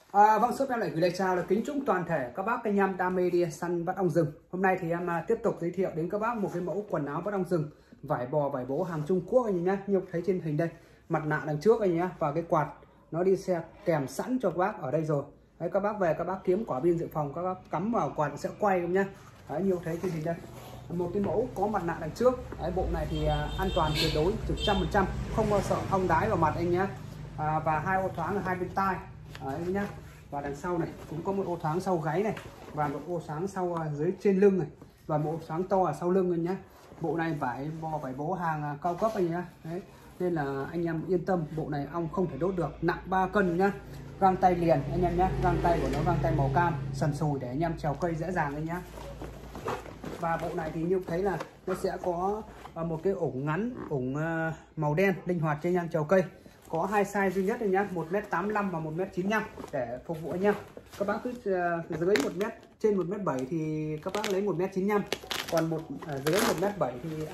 Vâng, shop em lại gửi lời chào là kính chúc toàn thể các bác anh em đam mê đi săn bắt ong rừng. Hôm nay thì em tiếp tục giới thiệu đến các bác một cái mẫu quần áo bắt ong rừng vải bò vải bố hàng Trung Quốc anh em nhé. Như thấy trên hình đây, mặt nạ đằng trước anh nhé, và cái quạt nó đi xe kèm sẵn cho các bác ở đây rồi. Đấy, các bác về các bác kiếm quả pin dự phòng, các bác cắm vào quạt sẽ quay không nhá. Đấy, như thấy trên hình đây, một cái mẫu có mặt nạ đằng trước. Đấy, bộ này thì an toàn tuyệt đối 100%, không bao sợ ong đái vào mặt anh nhé. Và hai ô thoáng ở hai bên tai. Đấy nhá. Và đằng sau này cũng có một ô thoáng sau gáy này, và một ô sáng sau dưới trên lưng này, và một ô sáng to ở sau lưng anh nhé. Bộ này vải bò vải bố hàng cao cấp anh nhé. Đấy, nên là anh em yên tâm, bộ này ong không thể đốt được, nặng 3 cân nhá. Găng tay liền anh em nhé, găng tay của nó găng tay màu cam sần sùi để anh em trèo cây dễ dàng anh nhé. Và bộ này thì như thấy là nó sẽ có một cái ủng ngắn, ủng màu đen linh hoạt cho anh em trèo cây. Có hai size duy nhất này nhá, 1m85 và 1m95 để phục vụ anh em. Các bác cứ dưới 1m, trên 1m7 thì các bác lấy 1m95, còn dưới 1m7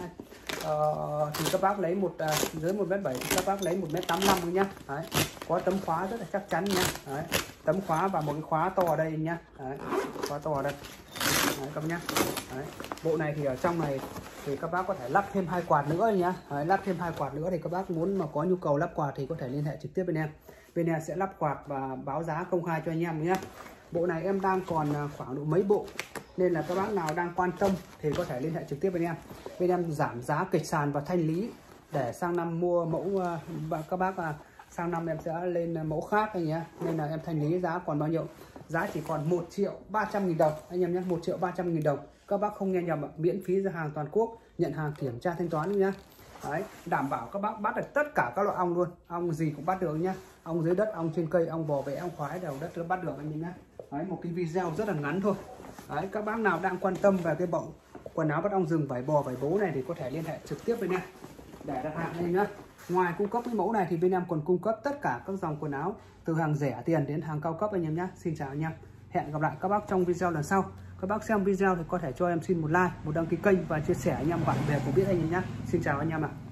thì các bác lấy dưới 1m7 thì các bác lấy 1m85 nhá. Đấy, có tấm khóa rất là chắc chắn nhá. Đấy, tấm khóa và một cái khóa to ở đây nhá. Đấy, khóa to ở đây. Đấy, các bác nhá. Đấy, bộ này thì ở trong này thì các bác có thể lắp thêm 2 quạt nữa nhá. Đấy, lắp thêm 2 quạt nữa thì các bác muốn mà có nhu cầu lắp quạt thì có thể liên hệ trực tiếp bên em. Bên em sẽ lắp quạt và báo giá công khai cho anh em nhé. Bộ này em đang còn khoảng độ mấy bộ, nên là các bác nào đang quan tâm thì có thể liên hệ trực tiếp bên em. Bên em giảm giá kịch sàn và thanh lý để sang năm mua mẫu, các bác sang năm em sẽ lên mẫu khác anh nhé. Nên là em thanh lý giá còn bao nhiêu? Giá chỉ còn 1.300.000 đồng anh em nhé, 1.300.000 đồng. Các bác không nghe nhầm, miễn phí ra hàng toàn quốc, nhận hàng kiểm tra thanh toán nhá. Đấy, đảm bảo các bác bắt được tất cả các loại ong luôn, ong gì cũng bắt được nhá. Ong dưới đất, ong trên cây, ong bò bẹ, ong khoái đều đất nó bắt được anh em nhé. Đấy, một cái video rất là ngắn thôi. Đấy, các bác nào đang quan tâm về cái bộ quần áo bắt ong rừng vải bò vải bố này thì có thể liên hệ trực tiếp với em để đặt hàng đây nhá. Ngoài cung cấp cái mẫu này thì bên em còn cung cấp tất cả các dòng quần áo từ hàng rẻ tiền đến hàng cao cấp anh em nhé. Xin chào anh em, hẹn gặp lại các bác trong video lần sau. Các bác xem video thì có thể cho em xin một like, một đăng ký kênh và chia sẻ anh em bạn bè cùng biết anh em nhé. Xin chào anh em ạ.